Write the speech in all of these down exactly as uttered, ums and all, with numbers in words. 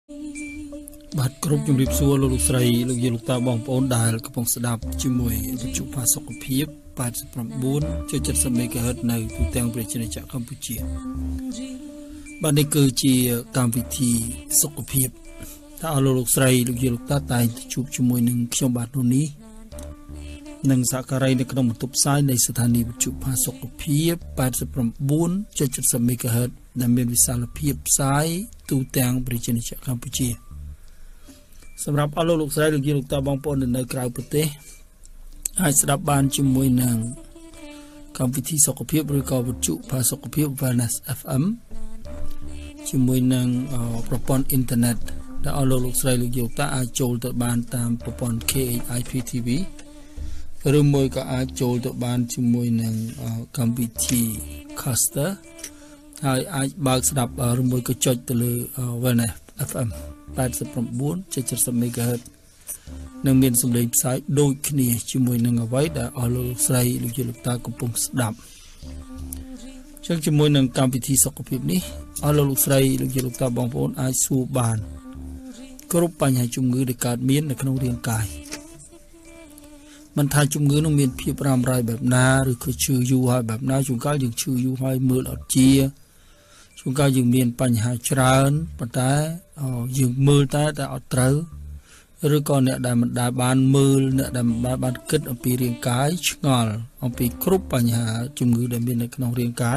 បាទគ្រប់ជំរាបសួរលោកលោកស្រីលោកយាយលោកតាបងប្អូនដែលកំពុងស្ដាប់ជាមួយវិទ្យុផាសុខភាព 八十九点七 មេហ្គាហឺត នៅទូទាំងប្រជាជាតិកម្ពុជាបាទនេះគឺជាកម្មវិធីសុខភាពថាអស់លោកលោកស្រីលោកយាយលោកតាតែងជួបជាមួយនឹងខ្ញុំបាទនោះនេះនិងសហការីនៅក្នុងបន្ទប់ផ្សាយនៃស្ថានីយ៍វិទ្យុផាសុខភាព 八十九点七 មេហ្គាហឺត ដែលមានវិសាលភាពផ្សាយទូទាំងប្រជាជាតិកម្ពុជាសម្រាប់អស់លោកលោកស្រីលោកយាយលោកតាបងប្អូននៅក្រៅប្រទេសអាចស្ដាប់បានជាមួយនឹងកម្មវិធីសុខភាពឬក៏វិទ្យុផាសុខភាព Wellness เอฟ เอ็ม ជាមួយនឹងប្រព័ន្ធអ៊ីនធឺណិតដែលអស់លោកលោកស្រីលោកយាយលោកតាអាចចូលទៅបានតាមប្រព័ន្ធ K H I P T V ឬមួយក៏អាចចូលទៅបានជាមួយនឹងកម្មវិធី Caster ហើយអាចបើកស្ដាប់ឬមួយក៏ចុចទៅលើ Wellness เอฟ เอ็ม 八十九点七 មេហ្គាហឺត នឹងមានសម្លេងផ្សាយដូចគ្នាជាមួយនឹងអ្វីដែលអស់លោកលោកស្រីលោកយាយលោកតាកំពុងស្ដាប់អញ្ចឹងជាមួយនឹងកម្មវិធីសុខភាពនេះអស់លោកលោកស្រីលោកយាយលោកតាបងប្អូនអាចសួរបានគ្រប់បញ្ហាជំងឺដែលកើតមាននៅក្នុងរាងកាយមិនថាជំងឺនោះមានភាពរ៉ាំរ៉ៃបែបណាឬក៏ឈឺយូរហើយបែបណាជួនកាលយើងឈឺយូរហើយមើលអត់ជាជួនកាលយើងមានបញ្ហាច្រើនប៉ុន្តែយើងមើលតែតែអត់ត្រូវឬក៏អ្នកដែលមិនដែលបានមើលអ្នកដែលមិនដែលបានគិតអំពីរាងកាយឆ្ងល់អំពីគ្រប់បញ្ហាជំងឺដែលមាននៅក្នុងរាងកាយ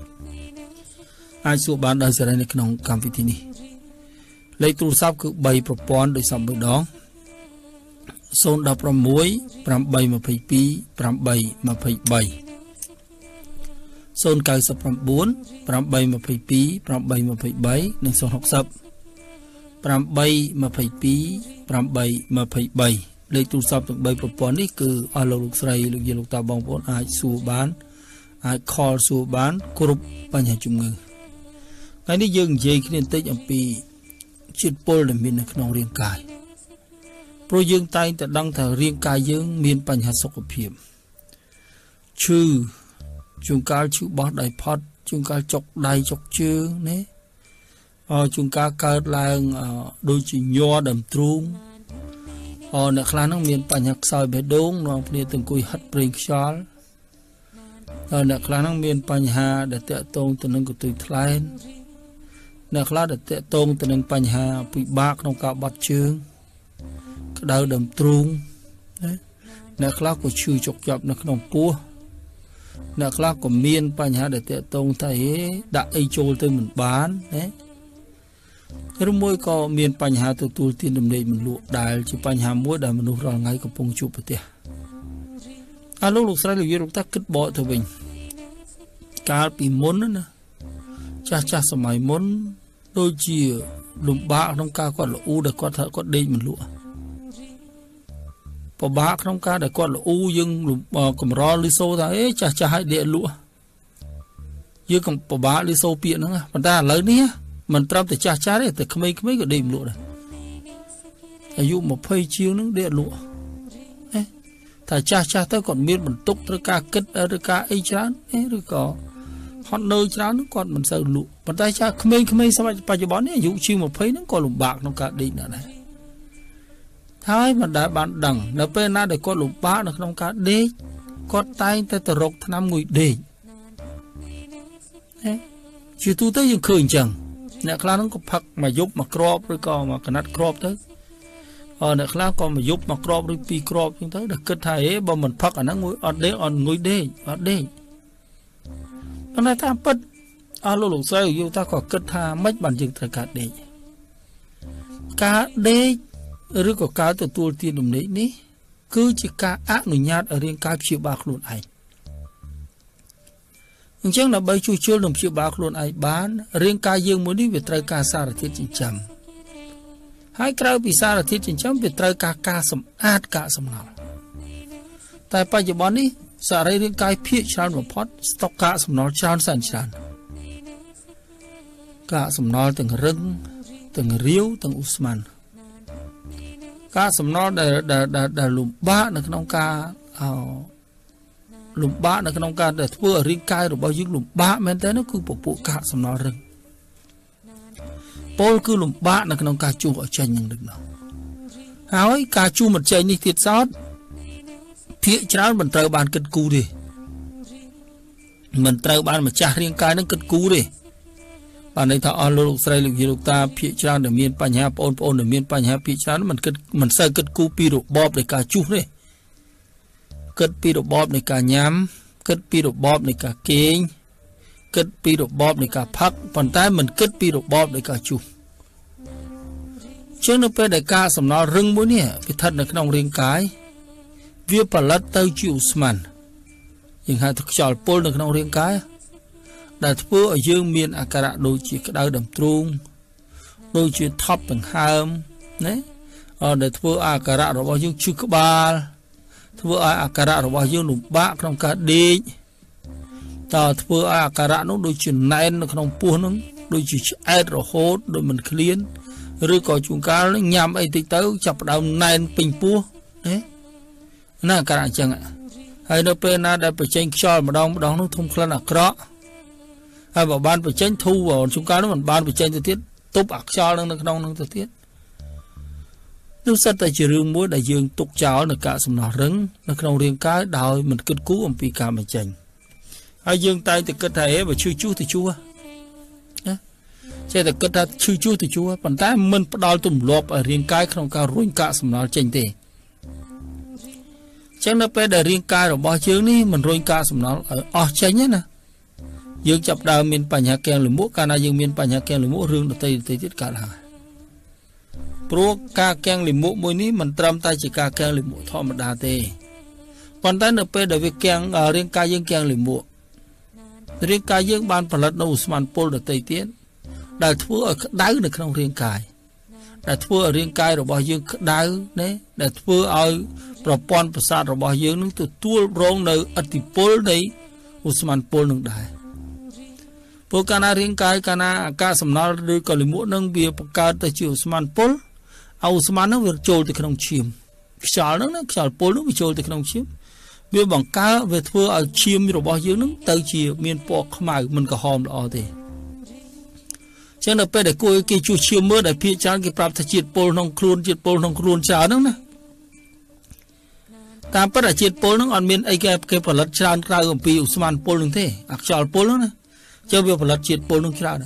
អាចសួរបានដោយសេរីនៅក្នុងកម្មវិធីនេះលេខទូរស័ព្ទគឺបីប្រព័ន្ធដោយសពមួយដង ศูนย์ หนึ่ง หก แปด ยี่ ยี่ สอง แปด ยี่ ยี่ สาม ศูนย์ เก้า เก้า แปด ยี่ ยี่ แปด ยี่ ยี่ สาม និង ศูนย์ หก ศูนย์ แปด ยี่ ยี่ สอง แปด ยี่ ยี่ สาม លេខទូរស័ព្ទទាំងបីប្រព័ន្ធនេះគឺអស់លោកលោកស្រីលោកយាយលោកតាបងប្អូនអាចសួរបានអាច call សួរបានគ្រប់បញ្ហាជំងឺថ្ងៃនេះយើងនិយាយគ្នាបន្តិចអំពីជាតិពុលដែលមាននៅក្នុងរាងកាយព្រោះយើងតែងតែដឹងថារាងកាយយើងមានបញ្ហាសុខភាពឈឺជួនកាលឈឺបោះដៃផុតជួនកាលចុកដៃចុកជើងណាអជួនកាលកើតឡើងដូចជាញ័រដើមទ្រូងអអ្នកខ្លះហ្នឹងមានបញ្ហាខ្សោយបេះដូងនាំគ្នាទៅអង្គុយហិតប្រេងខ្យល់ហើយអ្នកខ្លះហ្នឹងមានបញ្ហាដែលតាក់ទងទៅនឹងកន្ទុយថ្លែនអ្នកខ្លះដែលតាក់ទងទៅនឹងបញ្ហាពិបាកក្នុងការបត់ជើងក្តៅដើមទ្រូងណាអ្នកខ្លះក៏ឈឺចុកចាប់នៅក្នុងពោះអ្នកខ្លះក៏មានបញ្ហាដែលតាក់ទងថាហេដាក់អីចូលទៅមិនបានណាឬមួយក៏មានបញ្ហាទទួលទានដំណេកមិនលក់ដែលជាបញ្ហាមួយដែលមនុស្សរាល់ថ្ងៃកំពុងជួបប្រទះអើលោកលោកស្រីលោកយាយលោកតាគិតបកទៅវិញកាលពីមុនណាចាស់ចាស់សម័យមុនដូចជាលំបាកក្នុងការគាត់ល្អូដែលគាត់ថាគាត់ដេកមិនលក់ពិបាកក្នុងការដែលគាត់ល្អូយើងកំរល់ឬសូថាអេចាស់ចាស់ឲ្យដេកលក់យើងកំពិបាកឬសូពាក្យហ្នឹងប៉ុន្តែឥឡូវនេះមិនត្រឹមតែចាស់ចាស់ទេតែក្មេងៗក៏ដេកលក់ដែរអាយុยี่สิบជាងហ្នឹងដេកលក់តែចាស់ចាស់ទៅគាត់មានបន្ទុកត្រូវការគិតឬការអីច្រើនឬក៏ហត់នៅច្រើនហ្នឹងគាត់មិនសូវលក់ប៉ុន្តែចាស់ក្មេងៗសម័យបច្ចុប្បន្ននេះអាយុជាងยี่สิบហ្នឹងក៏លំបាកក្នុងការដេកដែរហើយមិនដែលបានដឹងនៅពេលណាដែលគាត់លំបាកនៅក្នុងការដេកគាត់តែងតែទៅរកថ្នាំងុយដេកជាទូទៅយើងឃើញអញ្ចឹងអ្នកខ្លះហ្នឹងក៏ផឹកមួយយប់មួយគ្រាប់ឬក៏មួយកណាត់គ្រាប់ទៅអឺអ្នកខ្លះក៏មួយយប់មួយគ្រាប់ឬពីរគ្រាប់អញ្ចឹងទៅដែលគិតថាហេបើមិនផឹកអាហ្នឹងងុយអត់ដេកអត់ងុយដេកអត់ដេកប៉ុន្តែតាមពិតអស់លោកលោកស្រីយល់ថាក៏គិតថាមិនបានយើងត្រូវការដេកការដេកឬក៏ការទទួលទានដំណេកនេះគឺជាការអនុញ្ញាតឲ្យរាងកាយព្យាបាលខ្លួនឯងអញ្ចឹងដើម្បីជួយជុលនិងព្យាបាលខ្លួនឯងបានរាងកាយយើងមួយនេះវាត្រូវការសារធាតុចិញ្ចឹមហើយក្រៅពីសារធាតុចិញ្ចឹមវាត្រូវការការសម្អាតកាកសំណល់តែបច្ចុប្បន្ននេះសរីរាង្គកាយភាគច្រើនបំផុតស្តុកកាកសំណល់ច្រើនសែនច្រើនកាកសំណល់ទាំងរឹងទាំងរាវទាំងឧស្ម័នកាកសំណល់ដែលដែលលំបាកនៅក្នុងការអលំបាកនៅក្នុងការដែលធ្វើឲ្យរាងកាយរបស់យើងលំបាកមែនតើនោះគឺពពួកកាកសំណល់រឹងពលគឺលំបាកនៅក្នុងការជួសឲ្យចេញនឹងនោះហើយការជួសមិនចេញនេះទៀតសោតភាគច្រើនមិនត្រូវបានគិតគូរទេមិនត្រូវបានម្ចាស់រាងកាយនឹងគិតគូរទេបានន័យថាអស់លោកលោកស្រីលោកយាយលោកតាភាគច្រើនដែលមានបញ្ហាបងប្អូនដែលមានបញ្ហាភាគច្រើនមិនគិតមិនសូវគិតគូរពីរបបនៃការជួសទេគិតពីរបបនៃការញ៉ាំគិតពីរបបនៃការគេងគិតពីរបបនៃការផឹកប៉ុន្តែមិនគិតពីរបបនៃការជួសជាងនៅពេលដែលការសំណល់រឹងមួយនេះវាស្ថិតនៅក្នុងរាងកាយវាផលិតទៅជាឧស្ម័នយើងហៅថាខ្យល់ពុលនៅក្នុងរាងកាយដែលធ្វើឲ្យយើងមានអាការៈដូចជាក្តៅដង្ទ្រូងដូចជាថប់ដង្ហើមណាអត់ដែលធ្វើអាការៈរបស់យើងឈឺក្បាលធ្វើឲ្យអាការៈរបស់យើងលំបាកក្នុងការដេកតើធ្វើឲ្យអាការៈនោះដូចជាណែននៅក្នុងពោះនោះដូចជាឆ្អែតរហូតដូចមិនឃ្លានឬក៏ជួនកាលញ៉ាំអីតិចទៅចាប់ផ្ដើមណែនពេញពោះណាណាអាការៈអញ្ចឹងហើយនៅពេលណាដែលបញ្ចេញខ្យល់ម្ដងម្ដងនោះធំក្លិនអាក្រក់ហើយបើបានបញ្ចេញធូរជួនកាលនោះមិនបានបញ្ចេញទៅទៀតទប់អាខ្យល់នឹងនៅក្នុងនឹងទៅទៀតនោះសិតតែជារឿងមួយដែលយើងទុកចោលនៅកាកសំណល់រឹងនៅក្នុងរាងកាយដោយមិនគិតគូរអំពីការបញ្ចេញហើយយើងតែងតែគិតថាអេបើឈឺជួសទៅជួសណាចេះតែគិតថាឈឺជួសទៅជួសប៉ុន្តែមិនផ្ដល់ទម្លាប់ឲ្យរាងកាយក្នុងការរុញកាកសំណល់ចេញទេចឹងនៅពេលដែលរាងកាយរបស់យើងនេះមិនរុញកាកសំណល់ឲ្យអស់ចេញណាយើងចាប់ដើមមានបញ្ហាកែងលមួកកាលណាយើងមានបញ្ហាកែងលមួករឿងដទៃដទៃទៀតកើតហើយព្រោះការកែងលមួកមួយនេះមិនត្រឹមតែជាការកែងលមួកធម្មតាទេប៉ុន្តែនៅពេលដែលវាកែងរាងកាយយើងកែងលមួករាងកាយយើងបានផលិតនៅឧស្ម័នពុលដទៃទៀតដែលធ្វើឲ្យក្តៅនៅក្នុងរាងកាយដែលធ្វើឲ្យរាងកាយរបស់យើងក្តៅណាដែលធ្វើឲ្យប្រព័ន្ធប្រសាទរបស់យើងនឹងទទួលរងនៅឥទ្ធិពលនៃឧស្ម័នពុលនឹងដែរព្រោះកាលណារាងកាយកាលណាអាកាសសំណល់ឬក៏លិមួកនឹងវាបង្កើតទៅជាឧស្ម័នពុលឲ្យឧស្ម័ននឹងវាចូលទៅក្នុងឈាមខ្យល់នឹងណាខ្យល់ពុលនឹងវាចូលទៅក្នុងឈាមវាបង្កើតវាធ្វើឲ្យឈាមរបស់យើងនឹងទៅជាមានពណ៌ខ្មៅមិនក្រហមល្អទេចឹងនៅពេលដែលគួរគេជួសឈាមមើលដែលភាគច្រើនគេប្រាប់ថាជាតិពុលក្នុងខ្លួនជាតិពុលក្នុងខ្លួនច្រើនហ្នឹងណាតាមពិតអាជាតិពុលហ្នឹងអត់មានអីគេគេផលិតច្រើនក្រៅអំពីឧស្ម័នពុលហ្នឹងទេអាខ្យល់ពុលហ្នឹងណាចឹងវាផលិតជាតិពុលហ្នឹងច្រើន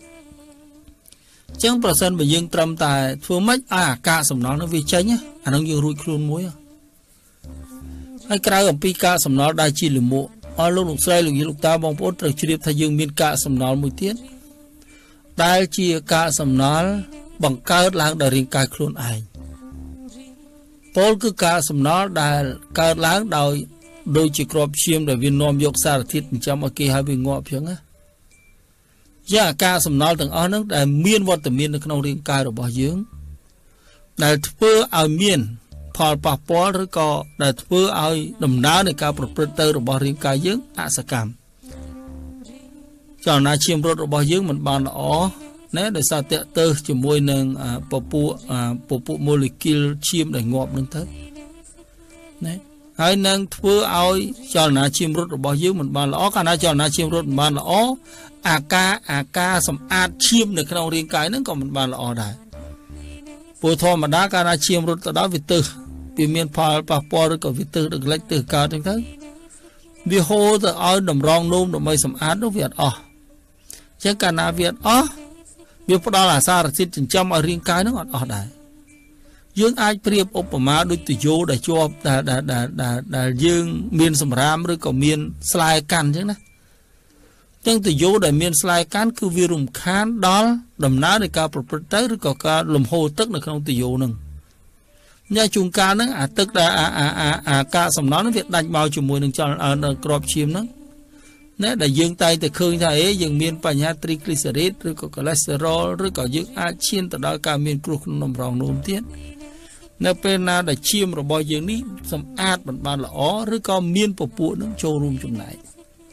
ចឹងប្រសិនបើយើងត្រឹមតែធ្វើម៉េចឲ្យអាកាសសំណល់ហ្នឹងវាចេញអាហ្នឹងយើងរួចខ្លួនមួយហើយក្រៅអំពីកាកសំណល់ដែលជាលិមួកអស់លោកលោកស្រីលោកយាយលោកតាបងប្អូនត្រូវជ្រាបថាយើងមានកាកសំណល់មួយទៀតដែលជាកាកសំណល់បង្កើតឡើងដោយរាងកាយខ្លួនឯងពលគឺកាកសំណល់ដែលកើតឡើងដោយដូចជាក្របឈាមដែលវានាំយកសារធាតុចិញ្ចឹមឲ្យគេឲ្យវាងាប់ចឹងណាយ៉ាងអាការសំណល់ទាំងអស់ហ្នឹងដែលមានវត្តមាននៅក្នុងរាងកាយរបស់យើងដែលធ្វើឲ្យមានផលប៉ះពាល់ឬក៏ដែលធ្វើឲ្យដំណើរនៃការប្រព្រឹត្តទៅរបស់រាងកាយយើងអសកម្មចលនាឈាមរត់របស់យើងមិនបានល្អណាដោយសារតេទើជាមួយនឹងពពួកពពួក molecule ឈាមដែលងាប់នឹងទៅណាហើយនឹងធ្វើឲ្យចលនាឈាមរត់របស់យើងមិនបានល្អកាលណាចលនាឈាមរត់មិនបានល្អអាការអាការសម្អាតឈាមនៅក្នុងរាងកាយហ្នឹងក៏មិនបានល្អដែរព្រោះធម្មតាកាលណាឈាមរត់ទៅដល់វាទៅវាមានផលប៉ះពាល់ឬក៏វាទៅដឹកលិចទៅកើតហ្នឹងទៅវាហូរទៅឲ្យតម្រងនោមដើម្បីសម្អាតនោះវាអត់អស់អញ្ចឹងកាលណាវាអត់អស់វាផ្ដល់អាសារធាតុចិញ្ចឹមឲ្យរាងកាយហ្នឹងអត់អស់ដែរយើងអាចប្រៀបឧបមាដូចទយោដែលជាប់ដែលដែលដែលយើងមានសម្រាមឬក៏មានស្លែកាន់អញ្ចឹងណាទាំងទយោដែលមានស្លែកាន់គឺវារំខានដល់ដំណើរនៃការប្រព្រឹត្តទៅឬក៏ការលំហូរទឹកនៅក្នុងទយោហ្នឹងញ៉ាជួនកាលហ្នឹងអាទឹកដែលអាអាអាអាការសំណល់ហ្នឹងវាដាច់មកជាមួយនឹងចលនាក្របឈាមហ្នឹងណាដែលយើងតែងតែឃើញថាអេយើងមានបញ្ហា triglyceride ឬក៏ cholesterol ឬក៏យើងអាចឈានទៅដល់ការមានគ្រោះក្នុងតម្រងនោមទៀតនៅពេលណាដែលឈាមរបស់យើងនេះសម្អាតមិនបានល្អឬក៏មានពពួកនឹងចូលរួមចំណែក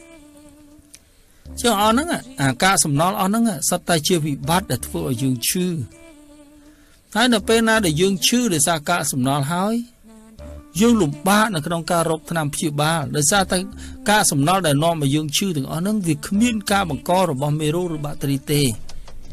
ចុះអស់ហ្នឹងអាការសំណល់អស់ហ្នឹងសត្វតែជាវិបត្តិដែលធ្វើឲ្យយើងឈឺហើយនៅពេលណាដែលយើងឈឺដោយសារការសំណល់ហើយយើងលំបាកនៅក្នុងការរកថ្នាំព្យាបាលដោយសារតែការសំណល់ដែលនាំឲ្យយើងឈឺទាំងអស់ហ្នឹងវាគ្មានការបង្ករបស់មេរោគឬបាក់តេរីទេ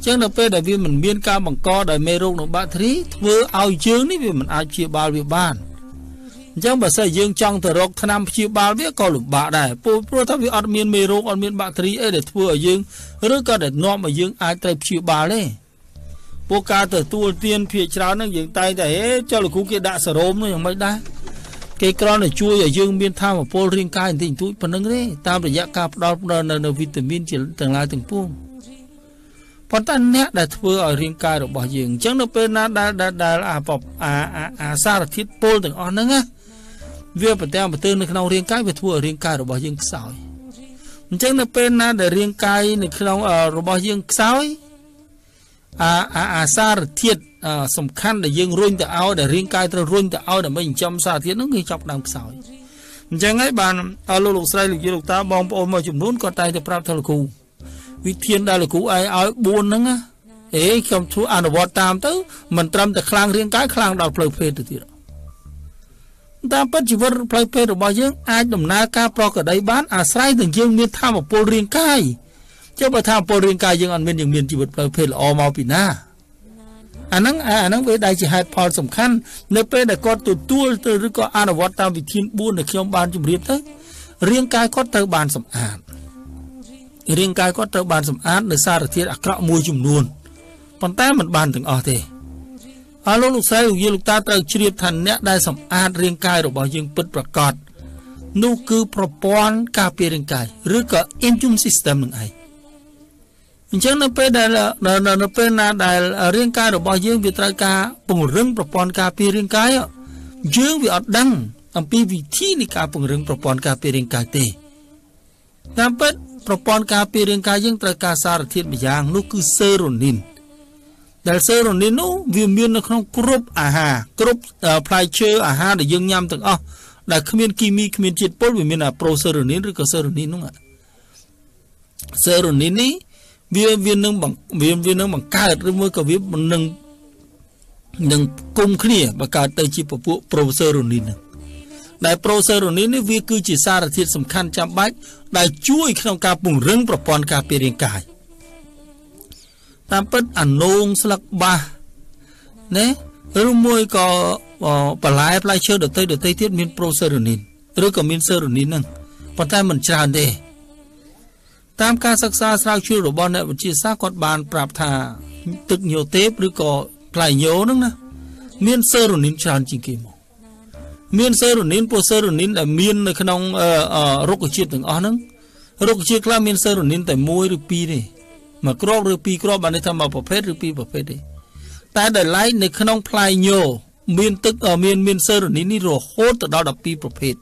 ចឹងដល់ពេលដែលវាមិនមានការបង្កដោយមេរោគនិងបាក់តេរីធ្វើឲ្យយើងនេះវាមិនអាចព្យាបាលវាបានអញ្ចឹងបើសិនយើងចង់ទៅរកថ្នាំព្យាបាលវាក៏លំបាកដែរព្រោះព្រោះថាវាអត់មានមេរោគអត់មានបាក់តេរីអីដែលធ្វើឲ្យយើងឬក៏ដែលនាំឲ្យយើងអាចត្រូវព្យាបាលទេពួកការទទួលទានភាគច្រើនហ្នឹងយើងតែងតែហេចុះលោកគ្រូគេដាក់សេរ៉ូមនោះយ៉ាងម៉េចដែរគេគ្រាន់តែជួយឲ្យយើងមានថាមពលរាងកាយបន្តិចបន្តួចប៉ុណ្្នឹងទេតាមរយៈការផ្ដល់នៅវីតាមីនទាំងឡាយទាំងពួងប៉ុន្តែអ្នកដែលធ្វើឲ្យរាងកាយរបស់យើងអញ្ចឹងនៅពេលណាដែលដែលអាអាអាសារធាតុពុលទាំងអស់ហ្នឹងណាវាប្រទាំងប្រទើនៅក្នុងរាងកាយវាធ្វើឲ្យរាងកាយរបស់យើងខ្សោយអញ្ចឹងនៅពេលណាដែលរាងកាយនៅក្នុងរបស់យើងខ្សោយអាអាសារធាតុសំខាន់ដែលយើងរុញទៅឲ្យដែលរាងកាយត្រូវរុញទៅឲ្យដើម្បីចិញ្ចឹមសារធាតុហ្នឹងគឺចាប់ដើមខ្សោយអញ្ចឹងហើយបានលោកលោកស្រីលោកយាយលោកតាបងប្អូនមួយចំនួនក៏តែងតែប្រាប់ថាលោកគ្រូវិធានដែលលោកគ្រូឲ្យឲ្យបួនហ្នឹងណាអេខ្ញុំធ្វើអនុវត្តតាមទៅមិនត្រឹមតែខ្លាំងរាងកាយខ្លាំងដល់ផ្លូវភេទទៅទៀតតាមពិតជីវិតផ្លូវភេទរបស់យើងអាចដំណើរការប្រក្រតីបានអាស្រ័យនឹងយើងមានថាមពលរាងកាយចុះបើថាមពលរាងកាយយើងអត់មានយើងមានជីវិតផ្លូវភេទល្អមកពីណាអាហ្នឹងអាហ្នឹងវាដែលជាហេតុផលសំខាន់នៅពេលដែលគាត់ទទួលទៅឬក៏អនុវត្តតាមវិធានបួនដែលខ្ញុំបានជម្រាបទៅរាងកាយគាត់ត្រូវបានសម្អាតរាងកាយគាត់ត្រូវបានសម្អាតដោយសារធាតុអាក្រក់មួយចំនួនប៉ុន្តែមិនបានទាំងអស់ទេអរលោកលោកស្រីលោកយាយលោកតាត្រូវជ្រាបថាអ្នកដែលសម្អាតរាងកាយរបស់យើងពិតប្រាកដនោះគឺប្រព័ន្ធការពាររាងកាយឬក៏ immune system នឹងឯងអញ្ចឹងនៅពេលដែលនៅពេលណាដែលរាងកាយរបស់យើងវាត្រូវការពង្រឹងប្រព័ន្ធការពាររាងកាយយើងវាអត់ដឹងអំពីវិធីនៃការពង្រឹងប្រព័ន្ធការពាររាងកាយទេតាមពិតប្រព័ន្ធការពាររាងកាយយើងត្រូវការសារធាតុម្យ៉ាងនោះគឺសេរ៉ូនីនដែលសេរ៉ូនីននោះវាមាននៅក្នុងគ្រប់អាហារគ្រប់ផ្លែឈើអាហារដែលយើងញ៉ាំទាំងអស់ដែលគ្មានគីមីគ្មានជាតិពុលវាមានអាប្រូសេរ៉ូនីនឬក៏សេរ៉ូនីននោះសេរ៉ូនីននេះវាវានឹងវាវានឹងបង្កើតឬមួយក៏វានឹងនឹងគុំគ្នាបង្កើតទៅជាពពួកប្រូសេរ៉ូនីនហ្នឹងដែលប្រូសេរ៉ូនីននេះវាគឺជាសារធាតុសំខាន់ចាំបាច់ដែលជួយក្នុងការពង្រឹងប្រព័ន្ធការពាររាងកាយតាមពិតអានោងស្លឹកបាសណាឬមួយក៏បន្លែផ្លែឈើដទៃដទៃទៀតមានប្រូសេរ៉ូនីនឬក៏មានសេរ៉ូនីនហ្នឹងប៉ុន្តែមិនច្រើនទេតាមការសិក្សាស្រាវជ្រាវរបស់អ្នកវិទ្យាសាស្ត្រគាត់បានប្រាប់ថាទឹកញ៉ូទេពឬក៏ផ្លែញ៉ូហ្នឹងណាមានសេរ៉ូនីនច្រើនជាងគេមកមានសេរ៉ូនីនព្រោះសេរ៉ូនីនដែលមាននៅក្នុងរុក្ខជាតិទាំងអស់ហ្នឹងរុក្ខជាតិខ្លះមានសេរ៉ូនីនតែមួយឬពីរទេមួយគ្រាប់ឬពីរគ្រាប់បានន័យថាមួយប្រភេទឬពីរប្រភេទទេតែដែលឡែកនៅក្នុងផ្លែញ៉ូមានទឹកមានមានសេរ៉ូនីននេះរហូតទៅដល់ដប់ពីរប្រភេទ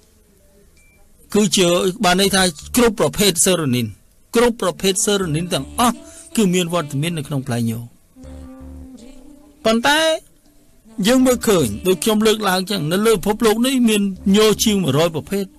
គឺជាបានន័យថាគ្រប់ប្រភេទសេរ៉ូនីនគ្រប់ប្រភេទសេរ៉ូនីនទាំងអស់គឺមានវត្តមាននៅក្នុងផ្លែញ៉ូប៉ុន្តែយើងមើលឃើញដូចខ្ញុំលើកឡើងចឹងនៅលើពិភពលោកនេះមានញ៉ូជាងមួយរយប្រភេទ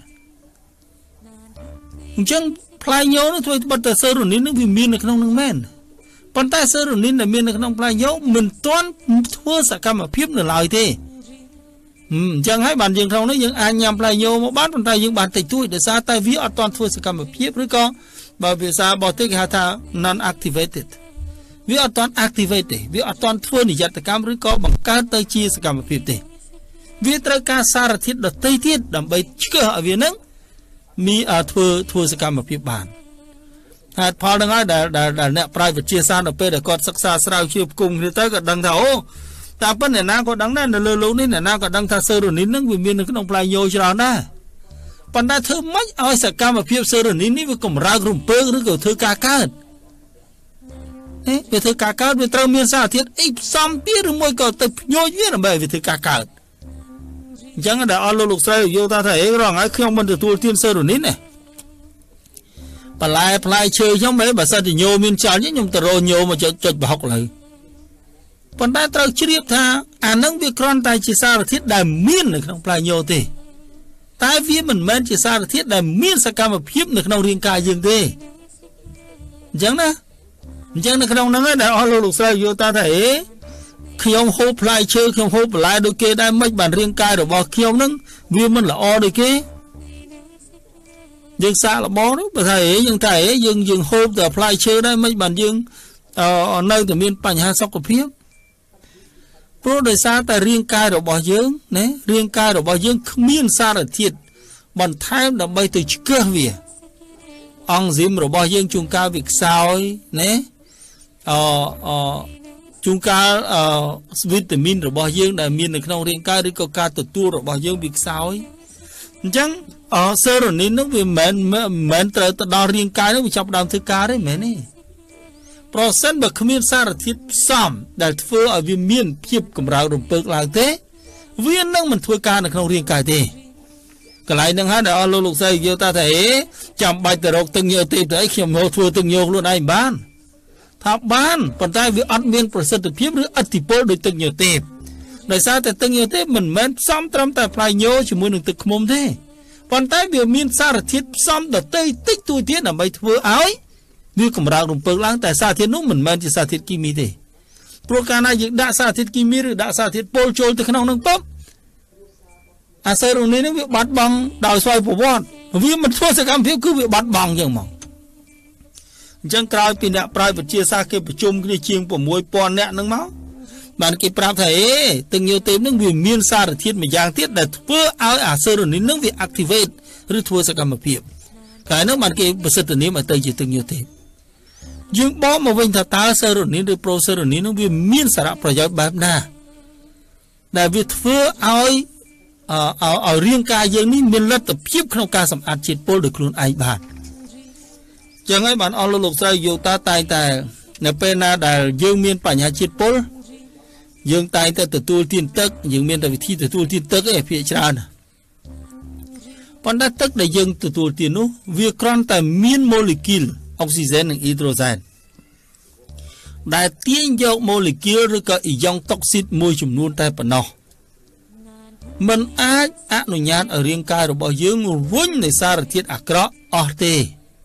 អញ្ចឹងផ្លែញ៉ូនោះធ្វើបាត់តែសេរ៉ូនីននឹងវាមាននៅក្នុងនឹងមែនប៉ុន្តែសេរ៉ូនីនដែលមាននៅក្នុងផ្លែញ៉ូមិនទាន់ធ្វើសកម្មភាពនៅឡើយទេអញ្ចឹងហើយបានយើងក្នុងនេះយើងអាចញ៉ាំផ្លែញ៉ូមកបានប៉ុន្តែយើងបានតិចតួចដោយសារតែវាអត់ទាន់ធ្វើសកម្មភាពឬក៏បើភាសាបរទេសគេហៅថា non activated វាអត់ទាន់ activate ទេវាអត់ទាន់ធ្វើនិយត្តកម្មឬក៏បង្កើតទៅជាសកម្មភាពទេវាត្រូវការសារធាតុដទៃទៀតដើម្បីឆ្កឹះឲ្យវានឹងមានធ្វើធ្វើសកម្មភាពបានហេតុផលហ្នឹងហើយដែលដែលអ្នកប្រាជ្ញវិទ្យាសាស្ត្រនៅពេលដែលគាត់សិក្សាស្រាវជ្រាវផ្គុំគ្នាទៅក៏ដឹងថាអូតែប៉ុន្តែអ្នកណាក៏ដឹងដែរនៅលើโลกនេះអ្នកណាក៏ដឹងថាសេរ៉ូនីនហ្នឹងវាមាននៅក្នុងផ្លែញ៉ូច្រើនដែរប៉ុន្តែធ្វើម៉េចឲ្យសកម្មភាពសេរ៉ូនីននេះវាកម្រើករំពើងឬក៏ធ្វើការកើតហេវាធ្វើការកើតវាត្រូវមានសារធាតុអីផ្សំពីឬមួយក៏ទៅភ្ញូចវាដើម្បីវាធ្វើការកើតអញ្ចឹងដែលអស់លោកលោកស្រីយល់ថាថាអេរងហើយខ្ញុំមិនទទួលទានសេរ៉ូនីនទេបន្លែផ្លែឈើខ្ញុំហេបើសិនជាញ៉ូមានចោលខ្ញុំទៅរកញ៉ូមកចុចចុចប្រហុកលើប៉ុន្តែត្រូវជ្រាបថាអានឹងវាគ្រាន់តែជាសារធាតុដែលមាននៅក្នុងផ្លែញ៉ូទេតែវាមិនមែនជាសារធាតុដែលមានសកម្មភាពនៅក្នុងរាងកាយយើងទេអញ្ចឹងណាអញ្ចឹងនៅក្នុងហ្នឹងដែលអស់លោកលោកស្រីយល់ថាថាអេខ្ញុំហូបផ្លែឈើខ្ញុំហូបបន្លែដូចគេដែរមិនបានរាងកាយរបស់ខ្ញុំហ្នឹងវាមិនល្អដូចគេយើងសាកល្បងនោះបើថាអេយើងថាអេយើងយើងហូបតែផ្លែឈើដែរមិនបានយើងនៅតែមានបញ្ហាសុខភាពព្រោះដោយសារតែរាងកាយរបស់យើងណារាងកាយរបស់យើងគ្មានសារធាតុបន្ថែមដើម្បីទៅឆ្កឹះវាអង់ស៊ីមរបស់យើងជួនកាលវាខ្សោយណាអអជួនកាលអវីតាមីនរបស់យើងដែលមាននៅក្នុងរាងកាយឬក៏ការទទួលរបស់យើងវាខ្សោយអញ្ចឹងអសេរ៉ូនីននោះវាមិនមិនត្រូវទៅដល់រាងកាយនោះវាចាប់ដើមធ្វើការទេមែនទេប្រសិនបើគ្មានសារធាតុផ្សំដែលធ្វើឲ្យវាមានភាពកម្រើករំពើកឡើងទេវានឹងមិនធ្វើការនៅក្នុងរាងកាយទេកន្លែងហ្នឹងហើយដែលអស់លោកលោកស្រីយល់ថាថាអេចាំបាច់ទៅរកទឹកញើទេទៅអីខ្ញុំមកធ្វើទឹកញើខ្លួនឯងបានថាបានប៉ុន្តែវាអត់មានប្រសិទ្ធភាពឬឥទ្ធិពលដូចទឹកញើទេដោយសារតែទឹកញើទេមិនមែនផ្សំត្រឹមតែផ្លែញើជាមួយនឹងទឹកឃ្មុំទេប៉ុន្តែវាមានសារធាតុផ្សំដទៃតិចតួចទៀតដើម្បីធ្វើឲ្យវាកម្រើករំពើកឡើងតែសារធាតុនោះមិនមែនជាសារធាតុគីមីទេព្រោះកាលណាយើងដាក់សារធាតុគីមីឬដាក់សារធាតុពុលចូលទៅក្នុងនឹងปุ๊បអាសេរ៉ូនីននេះវាបាត់បង់ដោយស្វ័យប្រវត្តិវាមិនធ្វើសកម្មភាពគឺវាបាត់បង់ចឹងមកអញ្ចឹងក្រោយពីអ្នកប្រាជ្ញវិទ្យាសាស្ត្រគេប្រជុំគ្នាជាង៦ពាន់នាក់ហ្នឹងមកបានគេប្រាប់ថាអេទឹកញើទេពហ្នឹងវាមានសារធាតុមួយយ៉ាងទៀតដែលធ្វើឲ្យអាសេរ៉ូនីនហ្នឹងវា activate ឬធ្វើសកម្មភាពកាលនោះបានគេប្រសិទ្ធនាមឲ្យទៅជាទឹកញើទេពយើងបកមកវិញថាតើសេរ៉ូនីនឬប្រូសេរ៉ូនីនហ្នឹងវាមានសារៈប្រយោជន៍បែបណាដែលវាធ្វើឲ្យអឲ្យរាងកាយយើងនេះមានលទ្ធភាពក្នុងការសម្អាតជាតិពុលដោយខ្លួនឯងបានចឹងហើយបានអស់លោកលោកស្រីយោតាតែងតែនៅពេលណាដែលយើងមានបញ្ហាជាតិពុលយើងតែងតែទទួលទានទឹកយើងមានតែវិធីទទួលទានទឹកឯភាគច្រើនប៉ុន្តែទឹកដែលយើងទទួលទាននោះវាគ្រាន់តែមានម៉ូលេគុលអុកស៊ីហ្សែននិងអ៊ីដ្រូសែនដែលទាញយកម៉ូលេគុលឬក៏អ៊ីយ៉ុងតុកស៊ីតមួយចំនួនតែប៉ុណ្ណោះមិនអាចអនុញ្ញាតឲ្យរាងកាយរបស់យើងរុញនៃសារធាតុអាក្រក់អស់ទេ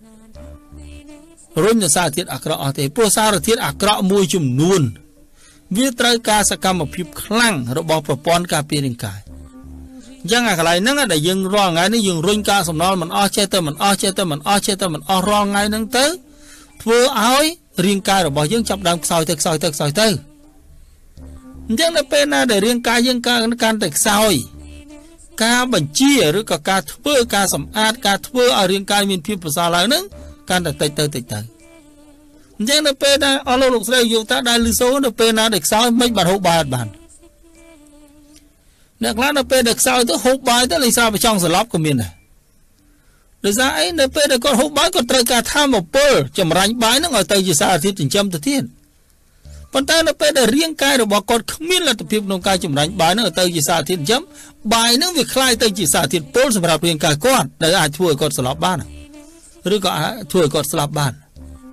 រុញនៃសារធាតុអាក្រក់អស់ទេព្រោះសារធាតុអាក្រក់មួយចំនួនវាត្រូវការសកម្មភាពខ្លាំងរបស់ប្រព័ន្ធការពាររាងកាយអញ្ចឹងអាកន្លែងហ្នឹងដែលយើងរាល់ថ្ងៃនេះយើងរុញការសំណល់មិនអស់ចេះតែមិនអស់ចេះតែមិនអស់ចេះតែមិនអស់រាល់ថ្ងៃហ្នឹងទៅធ្វើឲ្យរាងកាយរបស់យើងចាប់ដើមខ្សោយទៅខ្សោយទៅខ្សោយទៅអញ្ចឹងនៅពេលណាដែលរាងកាយយើងកាន់តែខ្សោយការបញ្ជាឬក៏ការធ្វើការសម្អាតការធ្វើឲ្យរាងកាយមានភាពប្រសើរឡើងហ្នឹងកាន់តែតិចទៅតិចទៅអញ្ចឹងនៅពេលដែលអស់លោកលោកស្រីយកតាដែលលឺសូនៅពេលណាដែលខ្សោយមិនបានហូបបាយអត់បានអ្នកខ្លះនៅពេលដែលខ្សោយទៅហូបបាយទៅលេខសារប្រចង់ស្លាប់ក៏មានដែរដោយសារអីនៅពេលដែលគាត់ហូបបាយគាត់ត្រូវការថាមពលចម្រាញ់បាយហ្នឹងឲ្យទៅជាសារធាតុចិញ្ចឹមទៅទៀតប៉ុន្តែនៅពេលដែលរាងកាយរបស់គាត់គ្មានលទ្ធភាពក្នុងការចម្រាញ់បាយហ្នឹងឲ្យទៅជាសារធាតុចិញ្ចឹមបាយហ្នឹងវាคล้ายទៅជាសារធាតុពុលសម្រាប់រាងកាយគាត់ដែលអាចធ្វើឲ្យគាត់ស្លាប់បានឬក៏អាចធ្វើឲ្យគាត់ស្លាប់បាន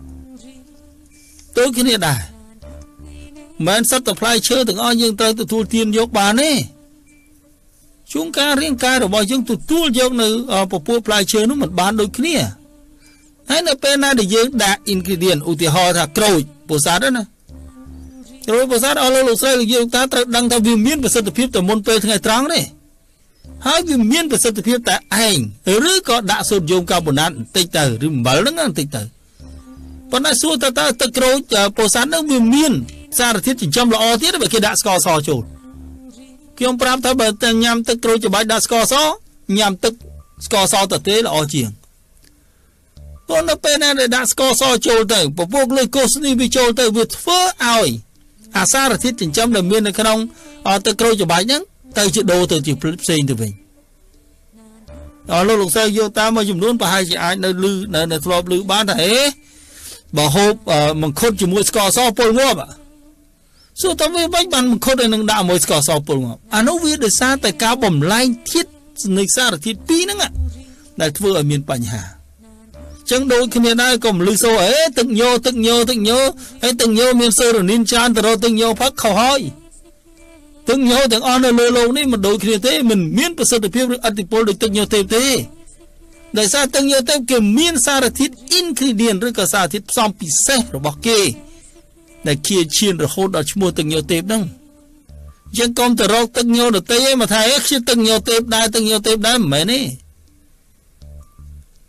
ដូចគ្នាដែរមិនសិតតែផ្លែឈើទាំងអស់យើងត្រូវទទួលទានយកបានទេជួនកាលរាងកាយរបស់យើងទទួលយកនៅពពុះផ្លែឈើនោះមិនបានដូចគ្នាហើយនៅពេលណាដែលយើងដាក់ ingredient ឧទាហរណ៍ថាក្រូចពោធិ៍សាត់ណាក្រូចពោធិ៍សាត់អស់លោកលោកស្រីយើងតាត្រូវដឹងថាវាមានប្រសិទ្ធភាពតែមុនពេលថ្ងៃត្រង់ទេហើយវាមានប្រសិទ្ធភាពតែឯងឬក៏ដាក់សូដ្យូមកាបូណាតបន្តិចទៅឬអំបិលហ្នឹងបន្តិចទៅប៉ុន្តែសួរតើតើទឹកក្រូចពោធិ៍សាត់ហ្នឹងវាមានសារធាតុចិញ្ចឹមល្អទៀតបើគេដាក់ស្ករសចូលខ្ញុំប្រាប់ថាបើតែញ៉ាំទឹកក្រូចច្បាយដាក់ស្ករសញ៉ាំទឹកស្ករសទៅទេល្អជាងប៉ុន្តែពេលណាដែលដាក់ស្ករសចូលទៅពពុះលុយកូសនេះវាចូលទៅវាធ្វើឲ្យអាសារធាតុចិញ្ចឹមដែលមាននៅក្នុងទឹកក្រូចច្បាយហ្នឹងទៅជាដូរទៅជាផ្សេងទៅវិញអរលោកលោកស្រីយកតាមមួយចំនួនប្រហែលជាអាចនៅលឺនៅធ្លាប់លឺបានថាអេបើហូបមង្ឃុតជាមួយស្ករសពលងាប់សួរតើវាមិនបានមង្ឃុតឲ្យនឹងដាក់មួយស្ករសពលងាប់អានោះវាដោយសារតែការបំលែងធាតុនៃសារធាតុពីរហ្នឹងដែលធ្វើឲ្យមានបញ្ហាចឹងដូចគ្នាដែរកុំលឺសូអេទឹកញើទឹកញើទឹកញើហើយទឹកញើមានសេរ៉ូនីនច្រើនទៅរកទឹកញើផឹកខុសហើយទឹកញើទាំងអស់នៅលើโลกនេះមិនដូចគ្នាទេមិនមានប្រសិទ្ធភាពឬឥទ្ធិពលដូចទឹកញើទេទេដោយសារទឹកញើទេគេមានសារធាតុ ingredient ឬក៏សារធាតុផ្សំពិសេសរបស់គេដែលជាឈានរហូតដល់ឈ្មោះទឹកញើទេហ្នឹងជាងកុំទៅរកទឹកញើដតេឯងមកថាខ្ញុំទឹកញើទេដែរទឹកញើទេដែរមិនមែនទេ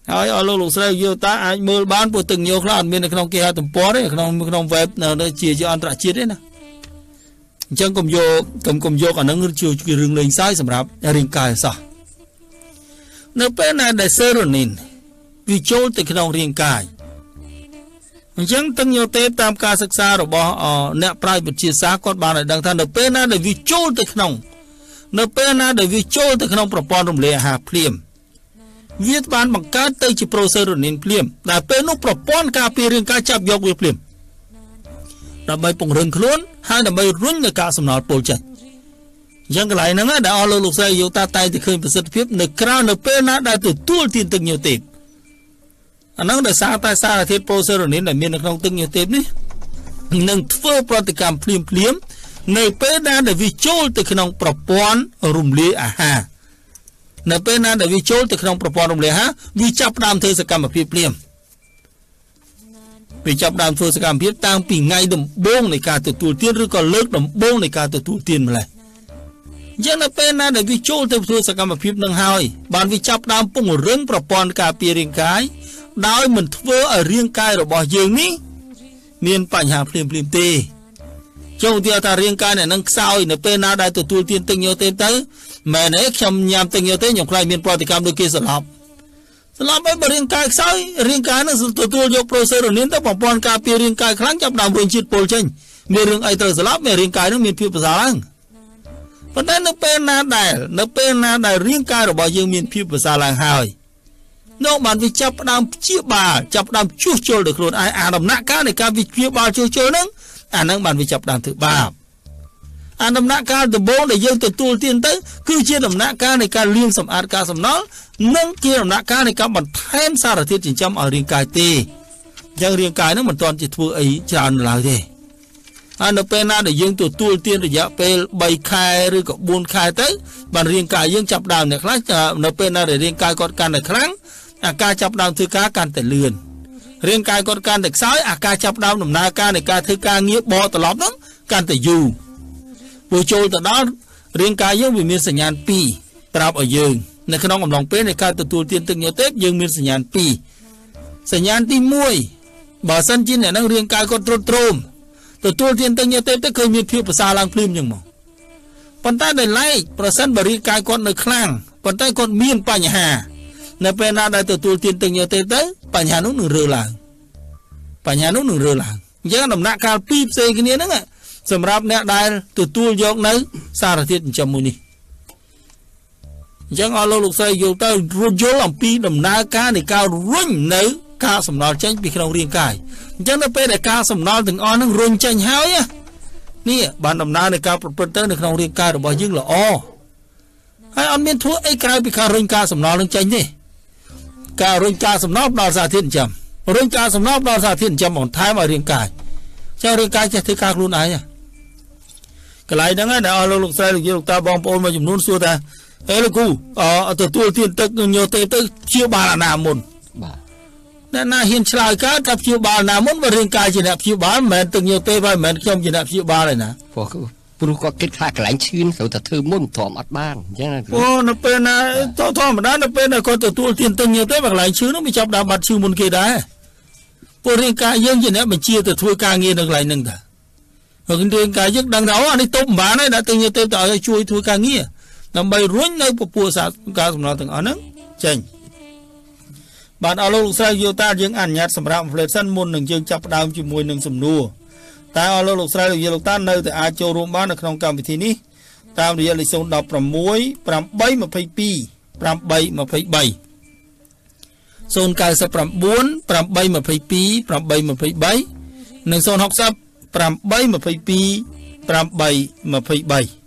ហើយអស់លោកលោកស្រីយោតាអាចមើលបានព្រោះទឹកញោខ្លះអត់មាននៅក្នុងគេហទំព័រទេក្នុងក្នុង web នៅជាជាអន្តរជាតិទេណាអញ្ចឹងកុំយកកុំកុំយកអានឹងជារឿងលេងសើចសម្រាប់រាងកាយសោះនៅពេលណាដែល serotonin វាចូលទៅក្នុងរាងកាយអញ្ចឹងទាំងយោទេតាមការសិក្សារបស់អ្នកប្រាជ្ញវិទ្យាសាស្ត្រគាត់បានឲ្យដឹងថានៅពេលណាដែលវាចូលទៅក្នុងនៅពេលណាដែលវាចូលទៅក្នុងប្រព័ន្ធរំលាយអាហារភ្លាមវាបានបង្កើតទៅជា serotonin ភ្លាមដែលពេលនោះប្រព័ន្ធការពាររាងកាយចាប់យកវាភ្លាមដើម្បីពង្រឹងខ្លួនហើយដើម្បីរុញនៅការសំណល់ពុលចេញអញ្ចឹងកន្លែងហ្នឹងដែលអស់លោកលោកស្រីយោតាតែទៅឃើញប្រសិទ្ធភាពនៅក្រៅនៅពេលណាដែលទទួលទានទឹកញើទេពអាហ្នឹងដោយសារតែសារធាតុ serotonin ដែលមាននៅក្នុងទឹកញើទេពនេះនឹងធ្វើប្រតិកម្មភ្លាមភ្លាមនៅពេលណាដែលវាចូលទៅក្នុងប្រព័ន្ធរំលាយអាហារនៅពេលណាដែលវាចូលទៅក្នុងប្រព័ន្ធរំលាយអាហារវាចាប់ផ្ដើមធ្វើសកម្មភាពភ្លាមវាចាប់ផ្ដើមធ្វើសកម្មភាពតាំងពីថ្ងៃដំបូងនៃការទទួលទានឬក៏លើកដំបូងនៃការទទួលទានម្ល៉េះអញ្ចឹងនៅពេលណាដែលវាចូលទៅធ្វើសកម្មភាពនឹងហើយបានវាចាប់ផ្ដើមពង្រឹងប្រព័ន្ធការពាររាងកាយដោយមិនធ្វើឲ្យរាងកាយរបស់យើងនេះមានបញ្ហាភ្លាមភ្លាមទេចុះទីថារាងកាយអ្នកនឹងខ្សោយនៅពេលណាដែលទទួលទានទឹកញើទេទៅមែនទេខ្ញុំញ៉ាំទឹកញើទេខ្ញុំខ្លាចមានប្រតិកម្មដូចគេស្លាប់ស្លាប់ហើយបើរាងកាយខ្សោយរាងកាយនឹងទទួលយក serotonin ទៅប្រព័ន្ធការពាររាងកាយខ្លាំងចាប់ដើមរុញជាតិពុលចេញមានរឿងអីត្រូវស្លាប់មានរាងកាយនឹងមានភាពប្រសើរឡើងប៉ុន្តែនៅពេលណាដែលនៅពេលណាដែលរាងកាយរបស់យើងមានភាពប្រសើរឡើងហើយនោះបានវាចាប់ផ្ដើមព្យាបាលចាប់ផ្ដើមជួសជុលដល់ខ្លួនឯងអាដំណាក់កាលនៃការវិព្យាបាលជួសជុលហ្នឹងអាហ្នឹងបានវាចាប់ផ្ដើមធ្វើបាបអាដំណាក់កាលដំបូងដែលយើងទទួលទានទៅគឺជាដំណាក់កាលនៃការលាងសម្អាតការសំណល់និងជាដំណាក់កាលនៃការបន្ថែមសារធាតុចិញ្ចឹមឲ្យរាងកាយទេអញ្ចឹងរាងកាយហ្នឹងមិនទាន់ជាធ្វើអីច្រើនឡើយទេហើយនៅពេលណាដែលយើងទទួលទានរយៈពេលបីខែឬក៏បួនខែទៅបានរាងកាយយើងចាប់ដើមអ្នកខ្លះនៅពេលណាដែលរាងកាយគាត់កាន់តែខ្លាំងអាការចាប់ដើមធ្វើការកាន់តែលឿនរាងកាយគាត់កាន់តែខ្សោយអាការចាប់ដើមដំណើរការនៃការធ្វើការងារបកត្រឡប់ហ្នឹងកាន់តែយូរព្រោះចូលទៅដល់រាងកាយយើងវាមានសញ្ញាណពីរប្រាប់ឲ្យយើងនៅក្នុងអំឡុងពេលនៃការទទួលទានទឹកញើទេពយើងមានសញ្ញាណពីរសញ្ញាណទីមួយបើសិនជាអ្នកហ្នឹងរាងកាយគាត់ទ្រុឌទ្រោមទទួលទានទឹកញើទេពទៅឃើញមានភាពប្រសើរឡើងភ្លាមចឹងមកប៉ុន្តែដោយឡែកប្រសិនបើរាងកាយគាត់នៅខ្លាំងប៉ុន្តែគាត់មានបញ្ហានៅពេលណាដែលទទួលទានទឹកញើទេពទៅបញ្ហានោះនឹងរើឡើងបញ្ហានោះនឹងរើឡើងអញ្ចឹងដំណាក់កាលពីរផ្សេងគ្នាហ្នឹងសម្រាប់អ្នកដែលទទួលយកនៅសារធាតុចិញ្ចឹមមួយនេះអញ្ចឹងអស់លោកលោកស្រីយល់ទៅយល់អំពីដំណើរការនៃការរុញនៅការសំណល់ចេញពីក្នុងរាងកាយអញ្ចឹងនៅពេលដែលការសំណល់ទាំងអស់ហ្នឹងរុញចេញហើយនេះបានដំណើរនៃការប្រព្រឹត្តទៅនៅក្នុងរាងកាយរបស់យើងល្អហើយអត់មានធ្វើអីក្រៅពីការរុញការសំណល់នឹងចេញទេការរុញការសំណល់ដល់សារធាតុចិញ្ចឹមរុញការសំណល់ដល់សារធាតុចិញ្ចឹមបន្ថែមឲ្យរាងកាយចារាងកាយចេះធ្វើការខ្លួនឯងកន្លែងហ្នឹងដែលអស់លោកលោកស្រីលោកយាយលោកតាបងប្អូនមួយចំនួនសួរថាអេលោកគ្រូអឺទទួលទានទឹកញើទេទៅជាបាលអាណាមុនបាទអ្នកណាហ៊ានឆ្លើយកើតថាព្យាបាលណាមុនបើរាងកាយជាអ្នកព្យាបាលមិនមែនទឹកញើទេហើយមិនមែនខ្ញុំជាអ្នកព្យាបាលទេណាព្រោះព្រោះគាត់គិតថាកន្លែងឈឺត្រូវតែធ្វើមុនទ្រាំអត់បានអញ្ចឹងអូនៅពេលណាធម្មតានៅពេលណាគាត់ទទួលទានទឹកញើទេបើកន្លែងឈឺនោះវាចាប់ដើមបាត់ឈឺមុនគេដែរព្រោះរាងកាយយើងជាអ្នកបញ្ជាទៅធ្វើការងារនៅកន្លែងហ្នឹងតាហើយរាងកាយយើងដឹងថាអូអានេះទប់មិនបានទេដាក់ទឹកញើទេទៅឲ្យជួយធ្វើការងារដើម្បីរុញនៅពពួកសារការសំណល់ទាំងអស់ហ្នឹងចេញបាទអស់លោកលោកស្រីយោតាយើងអនុញ្ញាតសម្រាប់ inflation មុននឹងយើងចាប់ផ្ដើមជាមួយនឹងសំណួរតែអស់លោកលោកស្រីយោលោកតានៅតែអាចចូលរួមបាននៅក្នុងកម្មវិធីនេះតាមរយៈលេខศูนย์ một sáu 8 2 2 8 2 3 ศูนย์ เก้า แปด 9 8 2 2 8 2 3និងศูนย์ หก แปด 2 2 8 2 3